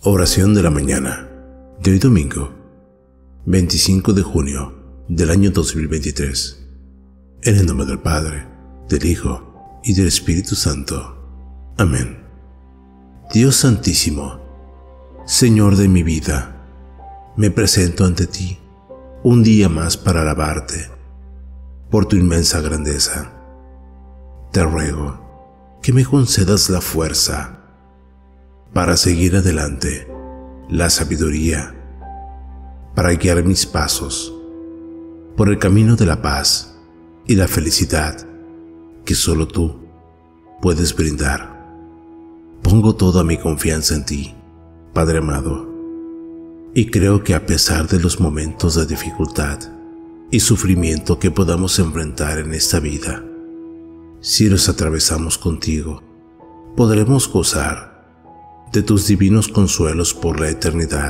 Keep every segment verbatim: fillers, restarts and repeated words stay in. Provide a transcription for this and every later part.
Oración de la mañana de hoy domingo, veinticinco de junio del año dos mil veintitrés. En el nombre del Padre, del Hijo y del Espíritu Santo. Amén. Dios Santísimo, Señor de mi vida, me presento ante ti un día más para alabarte por tu inmensa grandeza. Te ruego que me concedas la fuerza para seguir adelante, la sabiduría para guiar mis pasos por el camino de la paz y la felicidad que solo tú puedes brindar. Pongo toda mi confianza en ti, Padre amado, y creo que a pesar de los momentos de dificultad y sufrimiento que podamos enfrentar en esta vida, si los atravesamos contigo, podremos gozar de tus divinos consuelos por la eternidad.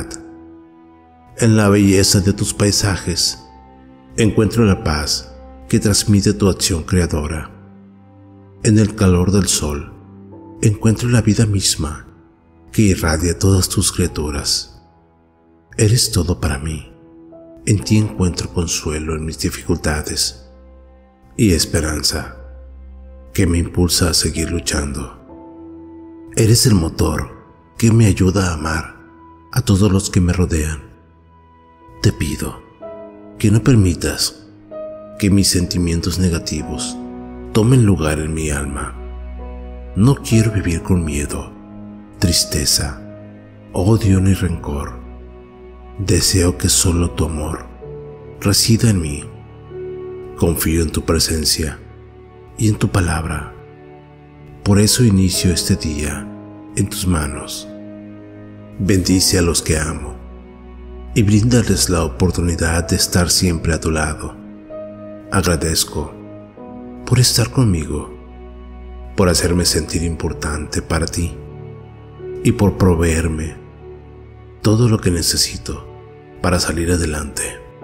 En la belleza de tus paisajes encuentro la paz que transmite tu acción creadora. En el calor del sol encuentro la vida misma que irradia todas tus criaturas. Eres todo para mí. En ti encuentro consuelo en mis dificultades y esperanza que me impulsa a seguir luchando. Eres el motor que me ayuda a amar a todos los que me rodean. Te pido que no permitas que mis sentimientos negativos tomen lugar en mi alma. No quiero vivir con miedo, tristeza, odio ni rencor. Deseo que solo tu amor resida en mí. Confío en tu presencia y en tu palabra. Por eso inicio este día en tus manos. Bendice a los que amo y bríndales la oportunidad de estar siempre a tu lado. Agradezco por estar conmigo, por hacerme sentir importante para ti y por proveerme todo lo que necesito para salir adelante.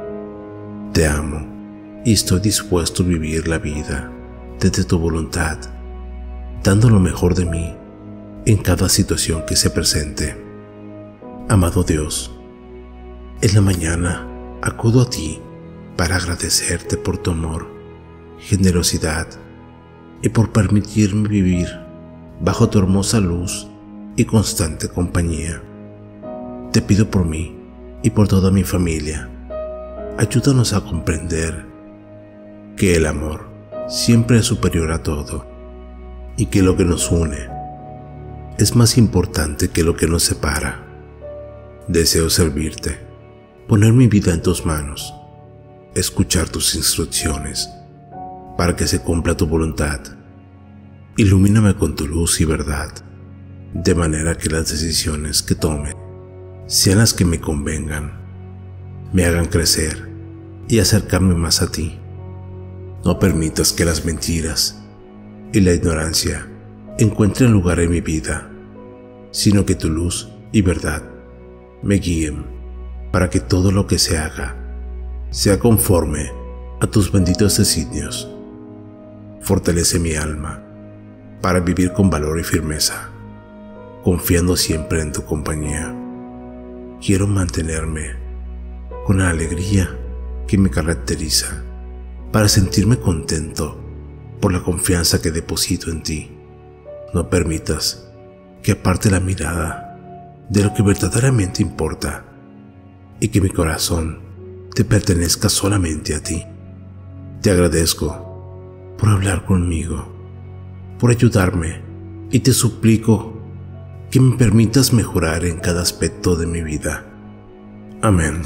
Te amo y estoy dispuesto a vivir la vida desde tu voluntad, dando lo mejor de mí en cada situación que se presente. Amado Dios, en la mañana acudo a ti para agradecerte por tu amor, generosidad y por permitirme vivir bajo tu hermosa luz y constante compañía. Te pido por mí y por toda mi familia. Ayúdanos a comprender que el amor siempre es superior a todo y que lo que nos une es más importante que lo que nos separa. Deseo servirte, poner mi vida en tus manos, escuchar tus instrucciones para que se cumpla tu voluntad. Ilumíname con tu luz y verdad, de manera que las decisiones que tome sean las que me convengan, me hagan crecer y acercarme más a ti. No permitas que las mentiras y la ignorancia encuentren lugar en mi vida, sino que tu luz y verdad me guíen para que todo lo que se haga sea conforme a tus benditos designios. Fortalece mi alma para vivir con valor y firmeza, confiando siempre en tu compañía. Quiero mantenerme con la alegría que me caracteriza para sentirme contento por la confianza que deposito en ti. No permitas que aparte la mirada de lo que verdaderamente importa y que mi corazón te pertenezca solamente a ti. Te agradezco por hablar conmigo, por ayudarme, y te suplico que me permitas mejorar en cada aspecto de mi vida. Amén.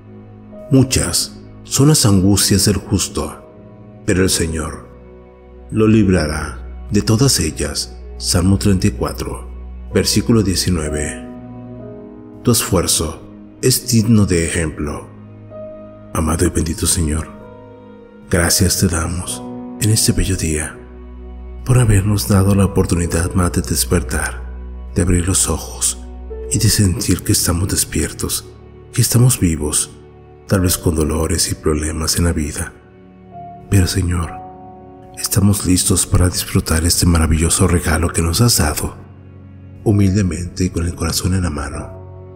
Muchas son las angustias del justo, pero el Señor lo librará de todas ellas. Salmo treinta y cuatro, versículo diecinueve. Tu esfuerzo es digno de ejemplo. Amado y bendito Señor, gracias te damos en este bello día por habernos dado la oportunidad más de despertar, de abrir los ojos y de sentir que estamos despiertos, que estamos vivos, tal vez con dolores y problemas en la vida. Pero Señor, estamos listos para disfrutar este maravilloso regalo que nos has dado. Humildemente y con el corazón en la mano,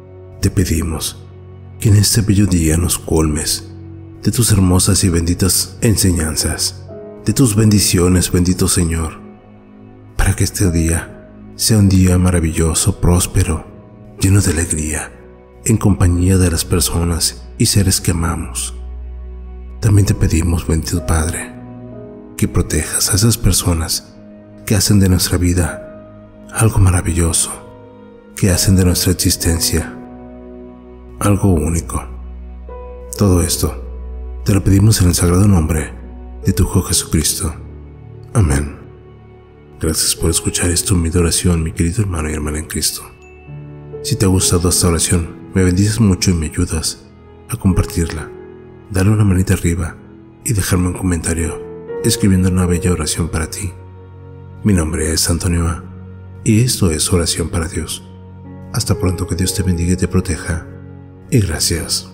te pedimos que en este bello día nos colmes de tus hermosas y benditas enseñanzas, de tus bendiciones, bendito Señor, para que este día sea un día maravilloso, próspero, lleno de alegría, en compañía de las personas y seres que amamos. También te pedimos, bendito Padre, que protejas a esas personas que hacen de nuestra vida algo maravilloso, que hacen de nuestra existencia algo único. Todo esto te lo pedimos en el sagrado nombre de tu Hijo Jesucristo. Amén. Gracias por escuchar esta humilde oración, mi querido hermano y hermana en Cristo. Si te ha gustado esta oración, me bendices mucho y me ayudas a compartirla. Dale una manita arriba y dejarme un comentario escribiendo una bella oración para ti. Mi nombre es Antonio A. y esto es Oración para Dios. Hasta pronto, que Dios te bendiga y te proteja. Y gracias.